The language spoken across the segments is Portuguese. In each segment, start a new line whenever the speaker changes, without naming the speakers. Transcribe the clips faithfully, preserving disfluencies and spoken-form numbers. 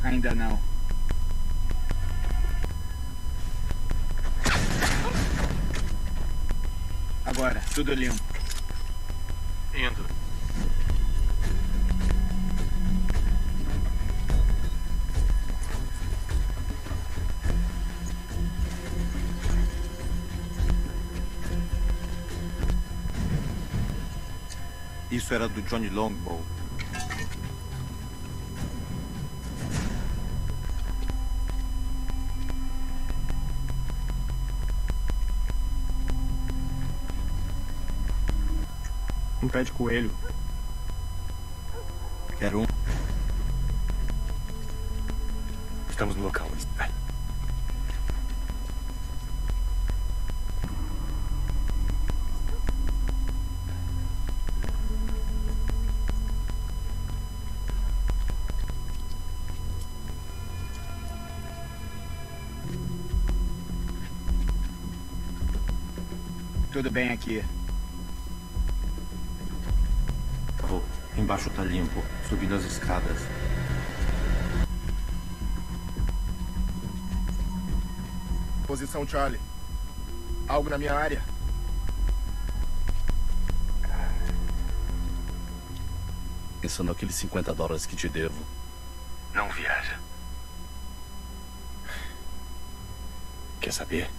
Ainda não. Agora, tudo limpo.
Indo.
Isso era do Johnny Longbow.
Um pé de coelho.
Quero um.
Estamos no local. Vai.
Tudo bem aqui.
Vou. Embaixo tá limpo. Subindo as escadas.
Posição Charlie. Algo na minha área?
Pensando naqueles cinquenta dólares que te devo.
Não viaja. Quer saber?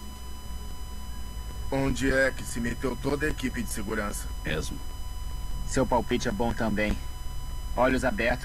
Onde é que se meteu toda a equipe de segurança?
Mesmo.
Seu palpite é bom também. Olhos abertos.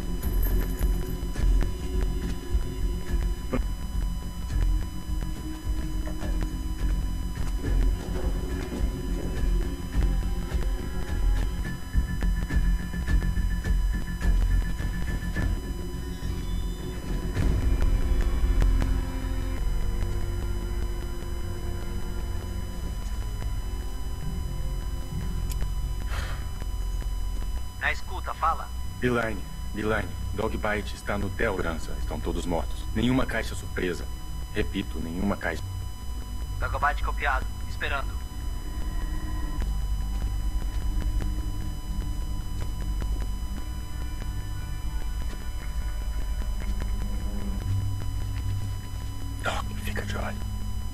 Na escuta, fala.
Beeline, Beeline, Dogbite está no Del Grança. Estão todos mortos. Nenhuma caixa surpresa. Repito, nenhuma caixa.
Dogobite copiado. Esperando.
Doc, fica de olho.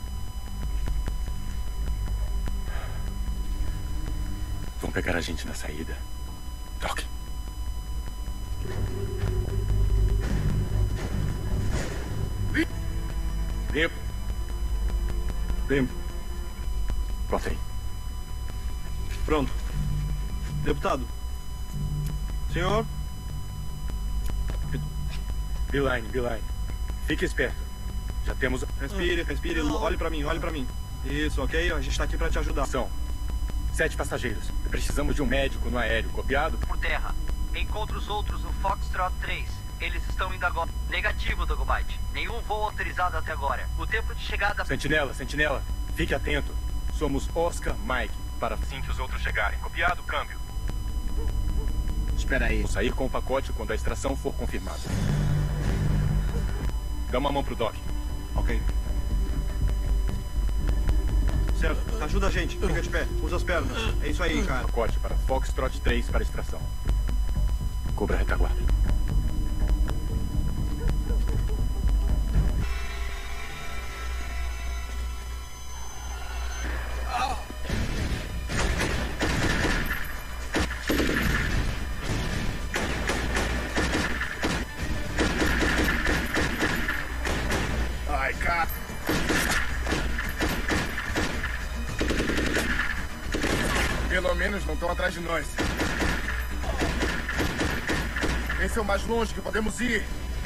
Vão pegar a gente na saída. Doc. Limpo.
Limpo.
Bota aí.
Pronto. Deputado. Senhor?
Beeline, Beeline. Fique esperto. Já temos...
Respire, respire. Olhe pra mim, olhe pra mim. Isso, ok? A gente tá aqui pra te ajudar.
São sete passageiros. Precisamos de um médico no aéreo. Copiado?
Por terra. Encontre os outros no Foxtrot três. Eles estão indo agora. Negativo, Dogobite. Nenhum voo autorizado até agora. O tempo de chegada...
Sentinela, sentinela. Fique atento. Somos Oscar Mike. Para assim que os outros chegarem. Copiado, câmbio.
Espera aí.
Vou sair com o pacote quando a extração for confirmada. Dá uma mão pro Doc.
Ok.
Certo. Ajuda a gente. Fica de pé. Usa as pernas. É isso aí, cara.
Pacote para Foxtrot três para extração. Cubra a retaguarda.
Ai, cara. Pelo menos não estão atrás de nós. Esse é o mais longe que podemos ir.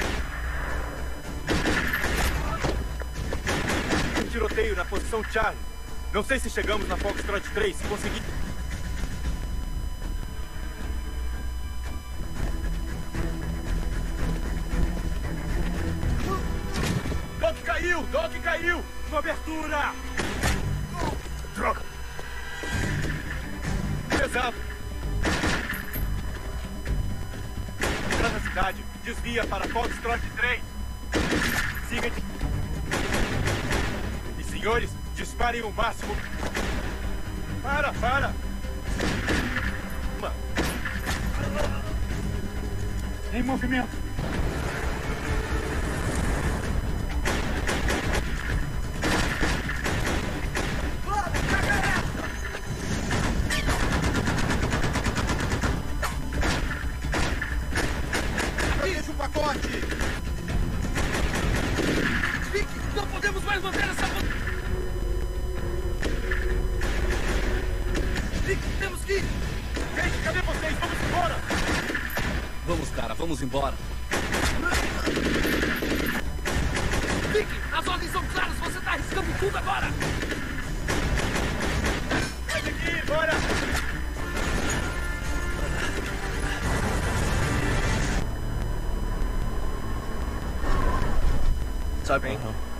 Tiroteio na posição Charlie. Não sei se chegamos na Foxtrot três. Se conseguir... Doc caiu! Doc caiu! Cobertura! Droga! Pesado! Entra na cidade. Desvia para Foxtrot três. Siga de... E senhores, disparem o máximo. Para, para! Uma.
Em movimento.
pacote!
Vic, não podemos mais manter essa... Vic, temos que ir!
Gente, cadê vocês? Vamos embora!
Vamos, cara, vamos embora.
Vic, as ordens são claras, você tá arriscando tudo agora!
Sai daqui, bora!
Sabe, hein?